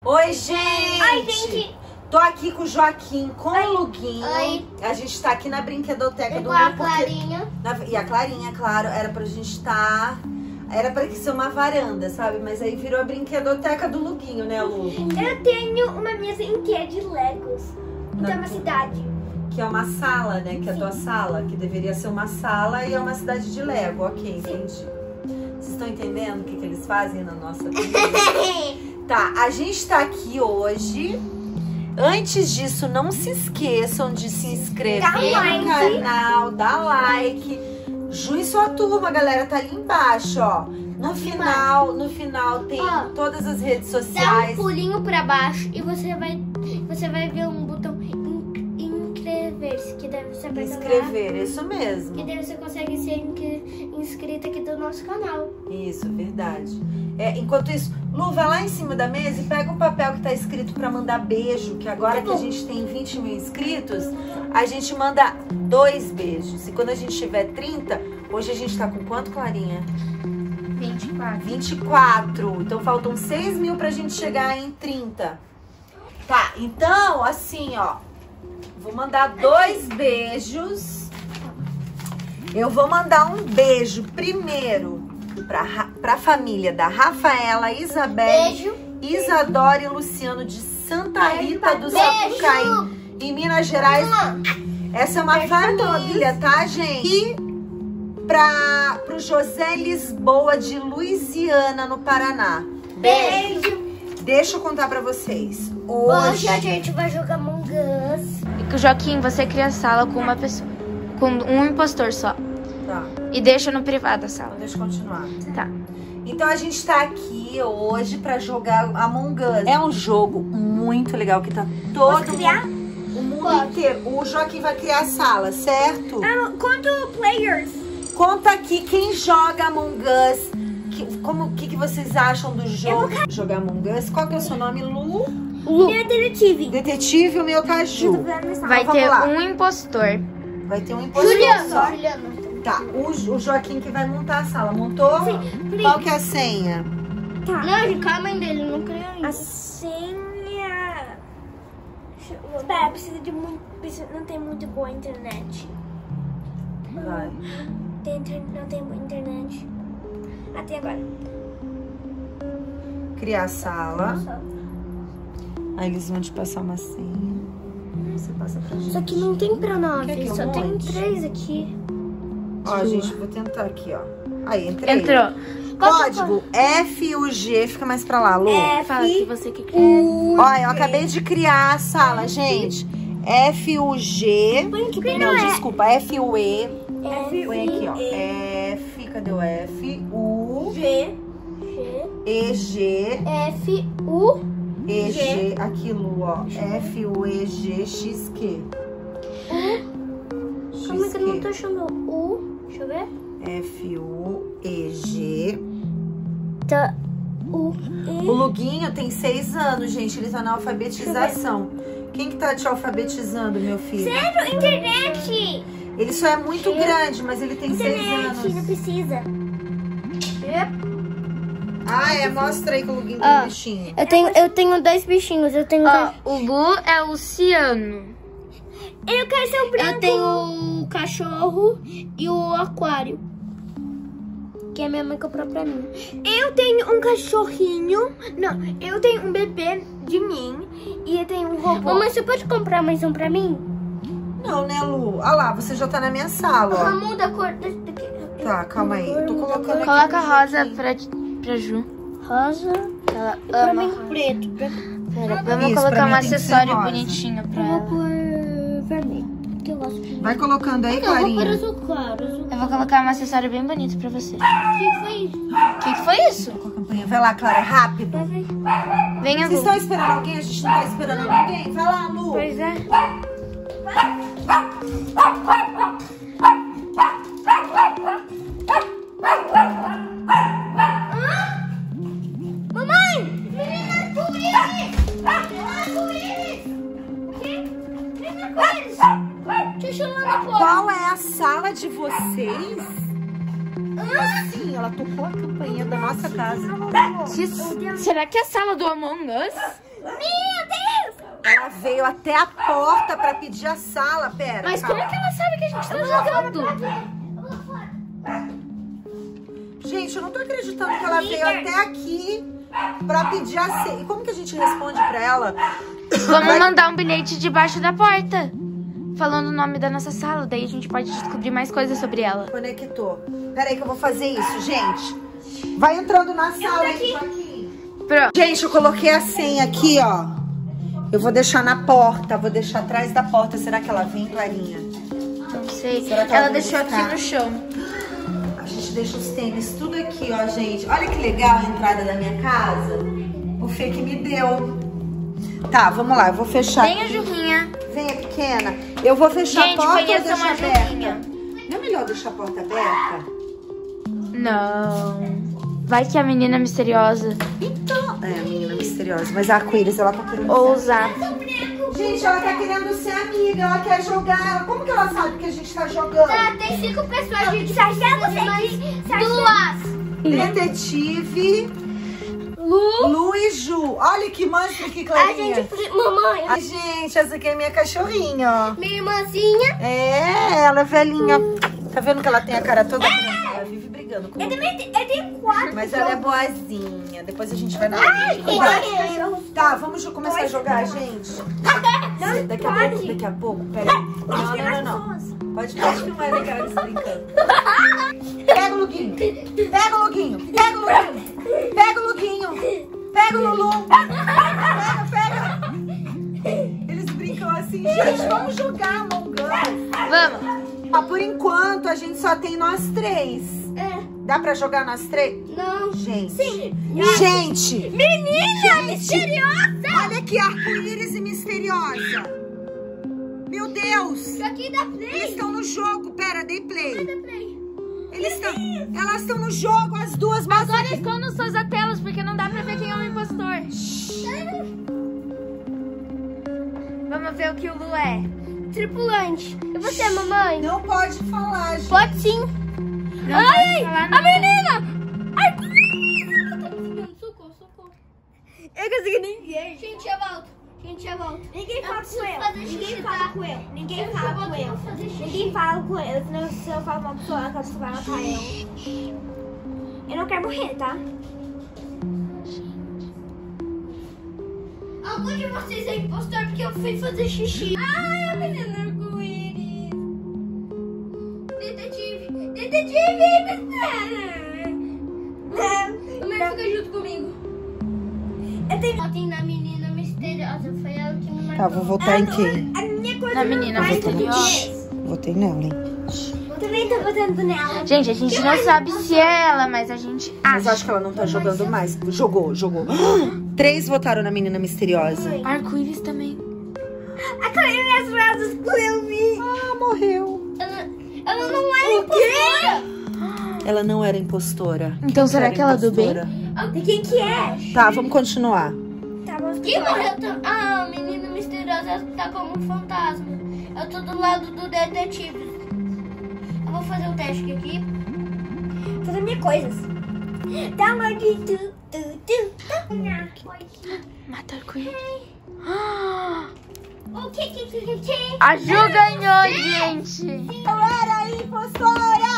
Oi, gente! Oi, gente! Tô aqui com o Joaquim, com o Luguinho. Oi. A gente tá aqui na brinquedoteca do com a Lu, Clarinha. E a Clarinha, claro, era pra gente estar... Era pra ser uma varanda, sabe? Mas aí virou a brinquedoteca do Luguinho, né, Lu? Eu tenho uma mesa inteira de Legos. Então é uma cidade. Que é uma sala, né? Que é a tua sala. Que deveria ser uma sala e é uma cidade de Lego. Ok, entendi. Vocês estão entendendo o que eles fazem na nossa vida? Tá, a gente tá aqui hoje. Antes disso, não se esqueçam de se inscrever no canal, dar like. Ju e sua turma, galera, tá ali embaixo, ó. No final tem todas as redes Dá sociais. um pulinho pra baixo e você vai ver um botão inscrever-se, que deve ser Inscrever, isso mesmo. que daí você consegue ser inscrito aqui do nosso canal. Isso, verdade. Enquanto isso, Lu, vai lá em cima da mesa e pega o papel que tá escrito pra mandar beijo, que agora que a gente tem 20 mil inscritos, a gente manda 2 beijos. E quando a gente tiver 30, hoje a gente tá com quanto, Clarinha? 24. 24. Então faltam 6 mil pra gente chegar em 30. Tá, então, assim, ó. Vou mandar 2 beijos. Eu vou mandar um beijo primeiro pra família da Rafaela, Isabelle, Isadora e Luciano de Santa Rita do Sapucaí, em Minas Gerais. Essa é uma família, tá, gente? E pro José Lisboa de Louisiana, no Paraná. Beijo! Deixa eu contar pra vocês. Hoje a gente vai jogar Among Us. E Joaquim, você cria a sala com uma pessoa, com um impostor só. Tá. E deixa no privado a sala. Deixa eu continuar. Tá. Então a gente tá aqui hoje pra jogar Among Us. É um jogo muito legal que tá todo o mundo inteiro. O Joaquim vai criar a sala, certo? Quanto players? Conta aqui quem joga Among Us. O que vocês acham do jogo? Jogar Among Us. Qual que é o seu nome, Lu? Detetive. Detetive e o meu tá Ju. Vai Então, ter vamos lá. um impostor. Vai ter um impostor só. Juliano. Tá, o Joaquim que vai montar a sala. Montou? Sim. Qual que é a senha? Tá. Não, calma ainda, ele não criou ainda. A senha... Espera, precisa de muito... Não tem muito boa internet. Vai. Não tem boa internet. Até agora. Criar a sala. Aí eles vão te passar uma senha. Você passa pra gente. Só que não tem pra 9, Quer que eu só tem monte? 3 aqui. Ó, gente, vou tentar aqui, ó. Aí, entrei. Entrou. Código FUG, fica mais pra lá, Lu. Fala que você que quer. Ó, eu acabei de criar a sala, gente. FUG. Não, desculpa, FUE. Põe aqui, ó. F, cadê o F? U. G. EG. F, U. EG. Aqui, Lu, ó. FUEG XQ. Como é que eu não tô achando U? Deixa eu ver. FUEG. Tá. U. O Luguinho tem 6 anos, gente. Ele tá na alfabetização. Quem que tá te alfabetizando, meu filho? Sério? Internet! Ele só é muito grande, mas ele tem 6 Internet, não anos. precisa. Mostra aí que o Luguinho tem um bichinho. Eu tenho 2 bichinhos. Eu tenho. O Lu é o Luciano. Eu quero ser o branco. Eu tenho o cachorro e o aquário. Que a minha mãe comprou pra mim. Eu tenho um cachorrinho. Não, eu tenho um bebê de mim. E eu tenho um robô. Mamãe, você pode comprar mais um pra mim? Não, né, Lu? Olha lá, você já tá na minha sala, ó. Muda a cor desse daqui. Tá, calma aí. Eu tô colocando aqui. Coloca no rosa joguinho. pra Ju. Rosa. Ela E pra ama mim rosa. preto. Pera, vamos Isso, pra colocar mim um tem que ser acessório rosa. bonitinho pra Eu vou ela. pôr vermelho. Porque eu gosto de. Vai colocando aí, Eu vou pôr Clarinha. azul claro. Eu vou colocar um acessório bem bonito pra você. O que foi isso? O que foi isso? Com a campanha. Vai lá, Clara, rápido. Venha, Vocês Lu. estão esperando alguém? A gente não tá esperando ninguém. Vai lá, Lu. Pois é. Mamãe! Menina com eles! Menina com eles! Deixa eu lá na porta. Qual é a sala de vocês? Sim, ela tocou a campainha da nossa casa. Será que é a sala do Among Us? Meu Deus! Ela veio até a porta pra pedir a sala. Pera, Mas calma. como é que ela sabe que a gente tá jogando? Gente, eu não tô acreditando que ela veio até aqui pra pedir a senha. E como que a gente responde pra ela? Vamos mandar um bilhete debaixo da porta, falando o nome da nossa sala. Daí a gente pode descobrir mais coisas sobre ela. Conectou. Pera aí que eu vou fazer isso, gente. Vai entrando na sala aí, Joaquim. Pronto. Gente, eu coloquei a senha aqui, ó. Eu vou deixar na porta, vou deixar atrás da porta. Será que ela vem, Clarinha? Não sei. Será que Ela vai deixou buscar? aqui no chão. A gente deixa os tênis tudo aqui, ó, gente. Olha que legal a entrada da minha casa. O Fê que me deu. Tá, vamos lá, eu vou fechar Vem a aqui. Juquinha. Venha, pequena. Eu vou fechar Gente, a porta ou conheçam deixar a Juquinha. aberta? Não é melhor deixar a porta aberta? Não. Vai que a menina misteriosa. Então... É, a menina misteriosa. Mas a arco-íris, ela tá querendo Ousar. Gente, ela tá querendo ser amiga, ela quer jogar. Como que ela sabe que a gente tá jogando? Tem 5 pessoas, gente. Duas. Detetive, Lu e Ju. Olha que mancha aqui, Clarinha. Mamãe, Ai, gente, essa aqui é minha cachorrinha, ó. minha irmãzinha. É, ela é velhinha. Tá vendo que ela tem a cara toda branca? Ela vive brigando comigo. Eu tenho 4. Mas ela é boazinha. Depois a gente vai dar Tá, vamos começar a jogar, gente. Daqui a pouco, pera aí. Não. Pode filmar a cara brincando. Pega o Luguinho. Pega o Luguinho. Pega o Luguinho. Pega o Luguinho. Pega o Lulu. Pega. Eles brincam assim, gente, vamos jogar Among Us. Vamos. Ah, por enquanto, a gente só tem nós 3. Dá pra jogar nós 3? Não. Gente. Sim. Gente. Menina misteriosa. Olha que arco-íris e misteriosa. Meu Deus. Isso aqui dá play. Eles estão no jogo. Pera, dei play. Dá play. Elas estão no jogo, as duas. Mas Agora escondam suas telas, porque não dá pra ver quem é o impostor. Vamos ver o que o Lu é. Tripulante. E você, mamãe? não pode falar, gente. Pode sim. Não Ai, pode falar a nada. menina. Ai, socorro. Eu consegui ninguém. Gente, eu volto. Ninguém fala com ele. Ninguém fala com ele. Senão se eu falar uma pessoa, ela vai matar eu. Eu não quero morrer, tá? Algum de vocês é impostor porque eu fui fazer xixi. Ai, a menina arco-íris. Detetive, me espera. Mamãe, fica junto comigo. Votem na menina misteriosa, foi ela que me marcou. Tá, vou votar em quem? A minha coisa Na menina misteriosa. Votei nela, hein? Também tô votando nela. Gente, a gente não sabe se é ela, mas a gente Mas acha. acho que ela não tá jogando mais. Jogou. 3 votaram na menina misteriosa. Arco-íris também. A Clarinha minhas frases que eu vi. Ah, morreu. Ela não é impostora. Ela não era impostora. Então será Era que ela é do bem? impostora. De quem que é? Tá, vamos continuar. Tá bom. Quem morreu? A menina misteriosa tá como um fantasma. Eu tô do lado do detetive. Eu vou fazer o teste aqui. Fazer minhas coisas. Download Mata arco-íris. O que? A Ju ganhou, gente. Eu era impostora!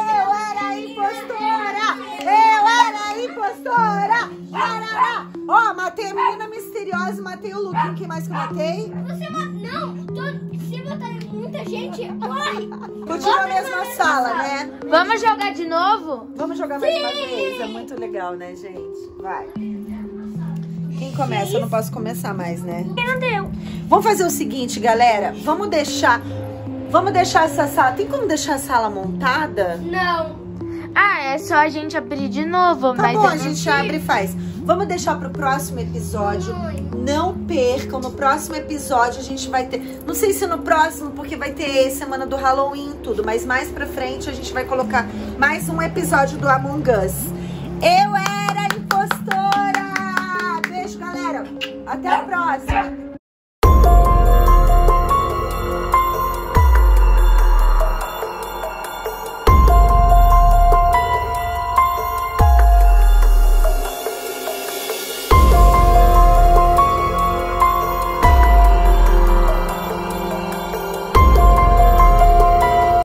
Ó, matei a menina misteriosa, matei o Luquinho. Quem mais que eu matei? Você não, se botar muita gente, morre. Continua a mesma sala, né? Vamos jogar de novo? Vamos jogar mais uma vez. É muito legal, né, gente? Vai. Quem começa? Eu não posso começar mais, né? Não deu. Vamos fazer o seguinte, galera. Vamos deixar essa sala. Tem como deixar a sala montada? Não. Ah, é só a gente abrir de novo. Tá mas bom, eu a não gente sei. abre e faz. Vamos deixar pro próximo episódio. Não percam, no próximo episódio a gente vai ter... Não sei se no próximo, porque vai ter semana do Halloween e tudo, mas mais pra frente a gente vai colocar mais um episódio do Among Us. Eu era impostora! Beijo, galera. Até a próxima.